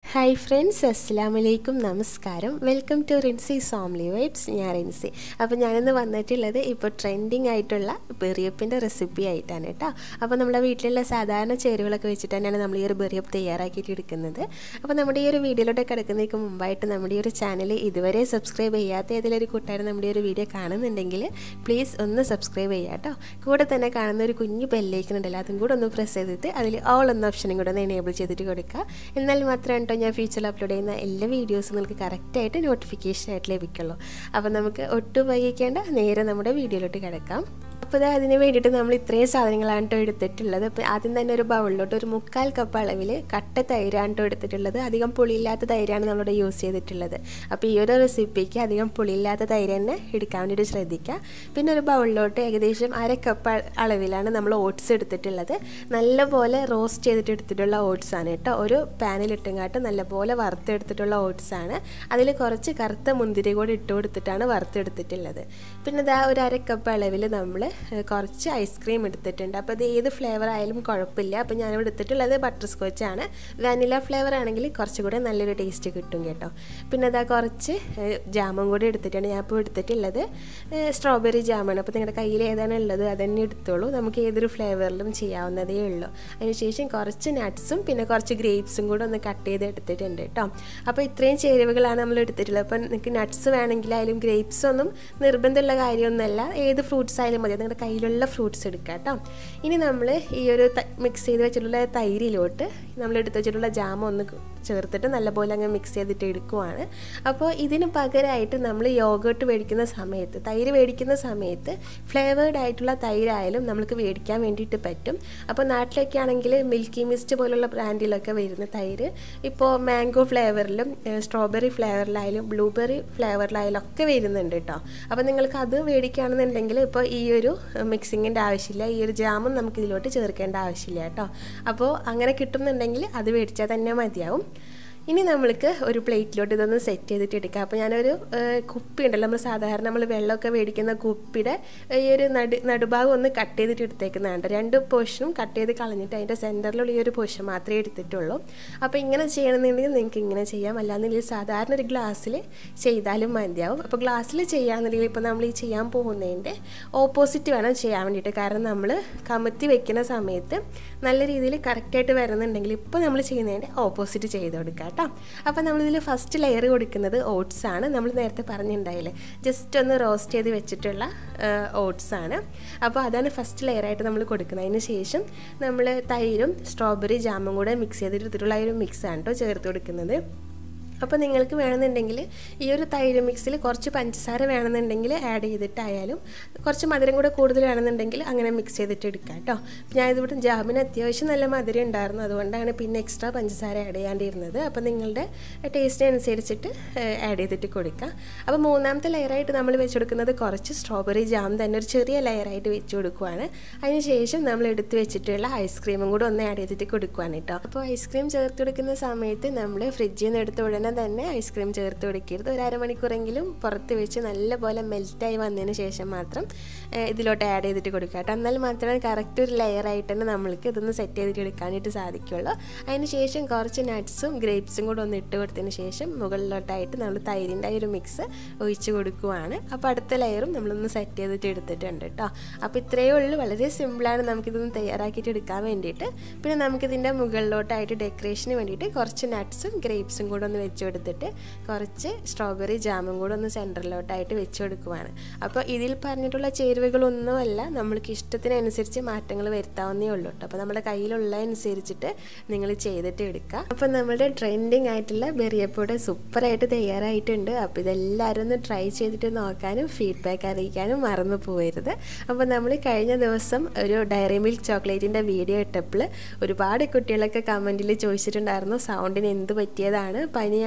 Hi friends, Assalamualaikum, Namaskaram. Welcome to Rinzis Homely Vibes. ഞാൻ റിൻസി. അപ്പോൾ ഞാനിന്ന് വന്നിട്ടുള്ളത് ഇപ്പോൾ ട്രെൻഡിങ് ആയിട്ടുള്ള berryup-ന്റെ റെസിപ്പി ആയിട്ടാണ് കേട്ടോ. അപ്പോൾ നമ്മുടെ വീട്ടിലുള്ള സാധാരണ ചേരുവകളൊക്കെ വെച്ചിട്ട് തന്നെയാണ് നമ്മൾ ഈ ഒരു berryup തയ്യാറാക്കിയിട്ട് എടുക്കുന്നത്. അപ്പോൾ നമ്മുടെ ഈ ഒരു വീഡിയോയിലോട്ട് കിടക്കുന്നതിന് മുമ്പായിട്ട് നമ്മുടെ ഈ ഒരു ചാനൽ ഇതുവരെ സബ്സ്ക്രൈബ് ചെയ്യാത്ത ഏതെങ്കിലും ഒരു കൂട്ടുകാരൻ നമ്മുടെ ഒരു വീഡിയോ കാണുന്നുണ്ടെങ്കിൽ പ്ലീസ് ഒന്ന് സബ്സ്ക്രൈബ് ചെയ്യുക കേട്ടോ. കൂടെ തന്നെ കാണുന്ന ഒരു കുഞ്ഞു ബെല്ലൈക്കൺ ഉണ്ടല്ലോ, അതും കൂടെ ഒന്ന് പ്രസ് ചെയ്തിട്ട് അതിൽ ഓൾ എന്ന ഓപ്ഷനും കൂടെ ഒന്ന് എനേബിൾ ചെയ്തിട്ട് കൊടുക്കുക. എന്നാൽ മാത്രമേ ഞാൻ ഫ്യൂച്ചറിൽ അപ്ലോഡ് ചെയ്യുന്ന എല്ലാ വീഡിയോസും നിങ്ങൾക്ക് കറക്റ്റായിട്ട് നോട്ടിഫിക്കേഷനായിട്ട് ലഭിക്കുള്ളൂ. അപ്പോൾ നമുക്ക് ഒട്ടും വൈകിക്കേണ്ട നേരെ നമ്മുടെ വീഡിയോയിലോട്ട് കിടക്കാം. അപ്പോൾ അതിന് വേണ്ടിയിട്ട് നമ്മൾ ഇത്രയും സാധനങ്ങളാണ് കേട്ടോ എടുത്തിട്ടുള്ളത്. അപ്പോൾ ആദ്യം തന്നെ ഒരു ബൗളിലോട്ട് ഒരു 1/4 കപ്പ് അളവിൽ കട്ട തൈരാണ് കേട്ടോ എടുത്തിട്ടുള്ളത്. അധികം പുളിയില്ലാത്ത തൈരാണ് നമ്മളിവിടെ യൂസ് ചെയ്തിട്ടുള്ളത്. അപ്പോൾ ഈ ഒരു റെസിപ്പിക്ക് അധികം പുളിയില്ലാത്ത തൈര് തന്നെ എടുക്കാൻ വേണ്ടിയിട്ട് ശ്രദ്ധിക്കുക. പിന്നെ ഒരു ബൗളിലോട്ട് ഏകദേശം 1/2 കപ്പ് അളവിലാണ് നമ്മൾ ഓട്സ് എടുത്തിട്ടുള്ളത്. നല്ലപോലെ റോസ്റ്റ് ചെയ്തിട്ട് എടുത്തിട്ടുള്ള ഓട്സ് ആണ് കേട്ടോ. ഒരു പാനിലിട്ടുങ്ങാട്ട് നല്ലപോലെ വറുത്തെടുത്തിട്ടുള്ള ഓട്സ് ആണ്. അതിൽ കുറച്ച് കറുത്ത മുന്തിരി കൂടി ഇട്ട് കൊടുത്തിട്ടാണ് വറുത്തെടുത്തിട്ടുള്ളത്. പിന്നെ ഇതാ ഒരു 1/2 കപ്പ് അളവിൽ നമ്മൾ കുറച്ച് ഐസ്ക്രീം എടുത്തിട്ടുണ്ട്. അപ്പോൾ അത് ഏത് ഫ്ലേവർ ആയാലും കുഴപ്പമില്ല. അപ്പോൾ ഞാനിവിടെ എടുത്തിട്ടുള്ളത് ബട്ടർ സ്കോച്ച് ആണ്. വാനില ഫ്ലേവർ ആണെങ്കിൽ കുറച്ചുകൂടെ നല്ലൊരു ടേസ്റ്റ് കിട്ടും കേട്ടോ. പിന്നെ അതാ കുറച്ച് ജാമും കൂടി എടുത്തിട്ടുണ്ട്. ഞാൻ ഇപ്പോൾ എടുത്തിട്ടുള്ളത് സ്ട്രോബെറി ജാമാണ്. അപ്പോൾ നിങ്ങളുടെ കയ്യിൽ ഏതാണ് ഉള്ളത് അതന്നെ എടുത്തോളൂ. നമുക്ക് ഏതൊരു ഫ്ലേവറിലും ചെയ്യാവുന്നതേ ഉള്ളൂ. അതിനുശേഷം കുറച്ച് നട്ട്സും പിന്നെ കുറച്ച് ഗ്രേപ്സും കൂടെ ഒന്ന് കട്ട് ചെയ്ത് എടുത്തിട്ടുണ്ട് കേട്ടോ. അപ്പോൾ ഇത്രയും ചേരുവകളാണ് നമ്മൾ എടുത്തിട്ടുള്ളത്. അപ്പോൾ നിങ്ങൾക്ക് നട്ട്സ് വേണമെങ്കിലായാലും ഗ്രേപ്സ് ഒന്നും നിർബന്ധമുള്ള കാര്യമൊന്നുമല്ല. ഏത് ഫ്രൂട്ട്സ് ആയാലും മതി, നിങ്ങളുടെ കയ്യിലുള്ള ഫ്രൂട്ട്സ് എടുക്കുക കേട്ടോ. ഇനി നമ്മൾ ഈ ഒരു മിക്സ് ചെയ്ത് വെച്ചിട്ടുള്ള തൈരിലോട്ട് നമ്മൾ എടുത്ത് വെച്ചിട്ടുള്ള ജാമ ഒന്ന് ചേർത്തിട്ട് നല്ലപോലെ അങ്ങ് മിക്സ് ചെയ്തിട്ട് എടുക്കുവാണ്. അപ്പോൾ ഇതിന് പകരമായിട്ട് നമ്മൾ യോഗേർട്ട് മേടിക്കുന്ന സമയത്ത്, തൈര് മേടിക്കുന്ന സമയത്ത് ഫ്ലേവേർഡ് ആയിട്ടുള്ള തൈരായാലും നമുക്ക് മേടിക്കാൻ വേണ്ടിയിട്ട് പറ്റും. അപ്പോൾ നാട്ടിലൊക്കെ ആണെങ്കിൽ മിൽക്കി മിസ്റ്റ് പോലുള്ള ബ്രാൻഡിലൊക്കെ വരുന്ന തൈര് ഇപ്പോൾ മാംഗോ ഫ്ലേവറിലും സ്ട്രോബെറി ഫ്ലേവറിലായാലും ബ്ലൂബെറി ഫ്ലേവറിലായാലും ഒക്കെ വരുന്നുണ്ട് കേട്ടോ. അപ്പോൾ നിങ്ങൾക്ക് അത് മേടിക്കുകയാണെന്നുണ്ടെങ്കിൽ ഇപ്പോൾ ഈ ഒരു മിക്സിങ്ങിൻ്റെ ആവശ്യമില്ല, ഈ ഒരു ജാമും നമുക്ക് ഇതിലോട്ട് ചേർക്കേണ്ട ആവശ്യമില്ല കേട്ടോ. അപ്പോൾ അങ്ങനെ കിട്ടുന്നുണ്ടെങ്കിൽ അത് മേടിച്ചാൽ തന്നെ മതിയാവും. ഇനി നമ്മൾക്ക് ഒരു പ്ലേറ്റിലോട്ട് ഇതൊന്ന് സെറ്റ് ചെയ്തിട്ട് എടുക്കാം. അപ്പോൾ ഞാനൊരു കുപ്പി ഉണ്ടല്ലോ, നമ്മൾ സാധാരണ നമ്മൾ വെള്ളമൊക്കെ മേടിക്കുന്ന കുപ്പിയുടെ ഈ ഒരു നടുഭാഗം ഒന്ന് കട്ട് ചെയ്തിട്ട് എടുത്തേക്കുന്നതാണ്. 2 പോർഷനും കട്ട് ചെയ്ത് കളഞ്ഞിട്ട് അതിൻ്റെ സെൻറ്ററിലുള്ള ഈ ഒരു പോർഷൻ മാത്രമേ എടുത്തിട്ടുള്ളൂ. അപ്പോൾ ഇങ്ങനെ ചെയ്യണമെന്നുണ്ടെങ്കിൽ നിങ്ങൾക്ക് ഇങ്ങനെ ചെയ്യാം, അല്ലാന്നുണ്ടെങ്കിൽ സാധാരണ ഒരു ഗ്ലാസ്സിൽ ചെയ്താലും മതിയാവും. അപ്പോൾ ഗ്ലാസ്സിൽ ചെയ്യാമെന്നുണ്ടെങ്കിൽ ഇപ്പോൾ നമ്മൾ ഈ ചെയ്യാൻ പോകുന്നതിൻ്റെ ഓപ്പോസിറ്റ് വേണം ചെയ്യാൻ വേണ്ടിയിട്ട്. കാരണം നമ്മൾ കമത്തി വെക്കുന്ന സമയത്ത് നല്ല രീതിയിൽ കറക്റ്റായിട്ട് വരുന്നുണ്ടെങ്കിൽ ഇപ്പോൾ നമ്മൾ ചെയ്യുന്നതിൻ്റെ ഓപ്പോസിറ്റ് ചെയ്ത് കൊടുക്കാം കേട്ടോ. അപ്പോൾ നമ്മളിതിൽ ഫസ്റ്റ് ലെയർ കൊടുക്കുന്നത് ഓട്സ് ആണ്. നമ്മൾ നേരത്തെ പറഞ്ഞിട്ടുണ്ടായില്ലേ, ജസ്റ്റ് ഒന്ന് റോസ്റ്റ് ചെയ്ത് വെച്ചിട്ടുള്ള ഓട്സ് ആണ്. അപ്പോൾ അതാണ് ഫസ്റ്റ് ലെയറായിട്ട് നമ്മൾ കൊടുക്കുന്നത്. അതിന് ശേഷം നമ്മൾ തൈരും സ്ട്രോബെറി ജാമും കൂടെ മിക്സ് ചെയ്തിട്ടുള്ള ഒരു മിക്സാണ് കേട്ടോ ചേർത്ത് കൊടുക്കുന്നത്. അപ്പോൾ നിങ്ങൾക്ക് വേണമെന്നുണ്ടെങ്കിൽ ഈ ഒരു തൈര് മിക്സിൽ കുറച്ച് പഞ്ചസാര വേണമെന്നുണ്ടെങ്കിൽ ആഡ് ചെയ്തിട്ടായാലും, കുറച്ച് മധുരം കൂടെ കൂടുതൽ വേണമെന്നുണ്ടെങ്കിൽ അങ്ങനെ മിക്സ് ചെയ്തിട്ട് എടുക്കാം കേട്ടോ. ഞാനിതിവിടെ ജാമിന് അത്യാവശ്യം നല്ല മധുരം ഉണ്ടായിരുന്നു, അതുകൊണ്ടാണ് പിന്നെ എക്സ്ട്രാ പഞ്ചസാര ആഡ് ചെയ്യാണ്ടിരുന്നത്. അപ്പോൾ നിങ്ങളുടെ ടേസ്റ്റിനനുസരിച്ചിട്ട് ആഡ് ചെയ്തിട്ട് കൊടുക്കുക. അപ്പോൾ മൂന്നാമത്തെ ലെയറായിട്ട് നമ്മൾ വെച്ച് കൊടുക്കുന്നത് കുറച്ച് സ്ട്രോബെറി ജാം തന്നെ ഒരു ചെറിയ ലെയറായിട്ട് വെച്ച് കൊടുക്കുവാണ്. അതിന് ശേഷം നമ്മൾ എടുത്ത് വെച്ചിട്ടുള്ള ഐസ്ക്രീമും കൂടെ ഒന്ന് ആഡ് ചെയ്തിട്ട് കൊടുക്കുവാണ് കേട്ടോ. അപ്പോൾ ഐസ്ക്രീം ചേർത്ത് കൊടുക്കുന്ന സമയത്ത് നമ്മൾ ഫ്രിഡ്ജിൽ നിന്ന് എടുത്ത ഉടനെ തന്നെ ഐസ്ക്രീം ചേർത്ത് കൊടുക്കരുത്. ഒരു അരമണിക്കൂറെങ്കിലും പുറത്ത് വെച്ച് നല്ലപോലെ മെൽറ്റായി വന്നതിന് ശേഷം മാത്രം ഇതിലോട്ട് ആഡ് ചെയ്തിട്ട് കൊടുക്കുക കേട്ടോ. എന്നാൽ മാത്രമേ കറക്റ്റ് ഒരു ലെയറായിട്ട് തന്നെ നമ്മൾക്ക് ഇതൊന്ന് സെറ്റ് ചെയ്തിട്ട് എടുക്കാനായിട്ട് സാധിക്കുള്ളൂ. അതിന് ശേഷം കുറച്ച് നട്ട്സും ഗ്രേപ്സും കൂടെ ഒന്ന് ഇട്ട് കൊടുത്തതിന് ശേഷം മുകളിലോട്ടായിട്ട് നമ്മൾ തൈരിൻ്റെ ഒരു മിക്സ് ഒഴിച്ച് കൊടുക്കുവാണ്. അപ്പോൾ അടുത്ത ലെയറും നമ്മളൊന്ന് സെറ്റ് ചെയ്തിട്ട് എടുത്തിട്ടുണ്ട് കേട്ടോ. അപ്പോൾ ഇത്രയേ ഉള്ളൂ, വളരെ സിമ്പിളാണ് നമുക്കിതൊന്ന് തയ്യാറാക്കിയിട്ട് എടുക്കാൻ വേണ്ടിയിട്ട്. പിന്നെ നമുക്കിതിൻ്റെ മുകളിലോട്ടായിട്ട് ഡെക്കറേഷന് വേണ്ടിയിട്ട് കുറച്ച് നട്ട്സും ഗ്രേപ്സും കൂടെ ഒന്ന് വെച്ച് കൊടുത്തിട്ട് കുറച്ച് സ്ട്രോബെറി ജാമും കൂടെ ഒന്ന് സെൻറ്ററിലോട്ടായിട്ട് വെച്ച് കൊടുക്കുവാണ്. അപ്പോൾ ഇതിൽ പറഞ്ഞിട്ടുള്ള ചേരുവകളൊന്നുമല്ല, നമ്മൾക്ക് ഇഷ്ടത്തിനനുസരിച്ച് മാറ്റങ്ങൾ വരുത്താവുന്നേ ഉള്ളൂ കേട്ടോ. അപ്പോൾ നമ്മുടെ കയ്യിലുള്ള അനുസരിച്ചിട്ട് നിങ്ങൾ ചെയ്തിട്ട് എടുക്കുക. അപ്പോൾ നമ്മുടെ ട്രെൻഡിങ് ആയിട്ടുള്ള ബെറിയപ്പോടെ സൂപ്പറായിട്ട് തയ്യാറായിട്ടുണ്ട്. അപ്പോൾ ഇതെല്ലാവരും ഒന്ന് ട്രൈ ചെയ്തിട്ട് നോക്കാനും ഫീഡ്ബാക്ക് അറിയിക്കാനും മറന്നു പോകരുത്. അപ്പോൾ നമ്മൾ കഴിഞ്ഞ ദിവസം ഒരു ഡയറി മിൽക്ക് ചോക്ലേറ്റിൻ്റെ വീഡിയോ ഇട്ടപ്പോൾ ഒരുപാട് കുട്ടികളൊക്കെ കമൻറ്റിൽ ചോദിച്ചിട്ടുണ്ടായിരുന്നു സൗണ്ടിന് എന്ത് പറ്റിയതാണ്, പനിയാണ്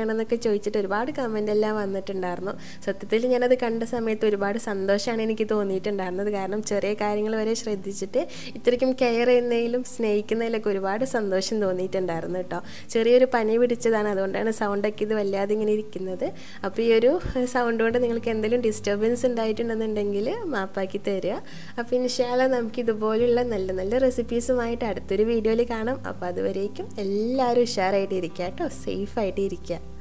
എങ്ങനെയാണെന്നൊക്കെ ചോദിച്ചിട്ട് ഒരുപാട് കമൻ്റ് എല്ലാം വന്നിട്ടുണ്ടായിരുന്നു. സത്യത്തിൽ ഞാനത് കണ്ട സമയത്ത് ഒരുപാട് സന്തോഷമാണ് എനിക്ക് തോന്നിയിട്ടുണ്ടായിരുന്നത്. കാരണം ചെറിയ കാര്യങ്ങൾ വരെ ശ്രദ്ധിച്ചിട്ട് ഇത്രയ്ക്കും കെയർ ചെയ്യുന്നതിലും സ്നേഹിക്കുന്നതിലൊക്കെ ഒരുപാട് സന്തോഷം തോന്നിയിട്ടുണ്ടായിരുന്നു കേട്ടോ. ചെറിയൊരു പനി പിടിച്ചതാണ്, അതുകൊണ്ടാണ് സൗണ്ടൊക്കെ ഇത് വല്ലാതെ ഇങ്ങനെ ഇരിക്കുന്നത്. അപ്പോൾ ഈ ഒരു സൗണ്ട് കൊണ്ട് നിങ്ങൾക്ക് എന്തെങ്കിലും ഡിസ്റ്റർബൻസ് ഉണ്ടായിട്ടുണ്ടെന്നുണ്ടെങ്കിൽ മാപ്പാക്കി തരിക. അപ്പോൾ ഇൻഷാ അല്ലാഹ് നമുക്ക് ഇതുപോലുള്ള നല്ല നല്ല റെസിപ്പീസുമായിട്ട് അടുത്തൊരു വീഡിയോയിൽ കാണാം. അപ്പോൾ അതുവരേക്കും എല്ലാവരും ഉഷാറായിട്ട് ഇരിക്കുക കേട്ടോ, സേഫായിട്ട് ഇരിക്കുക.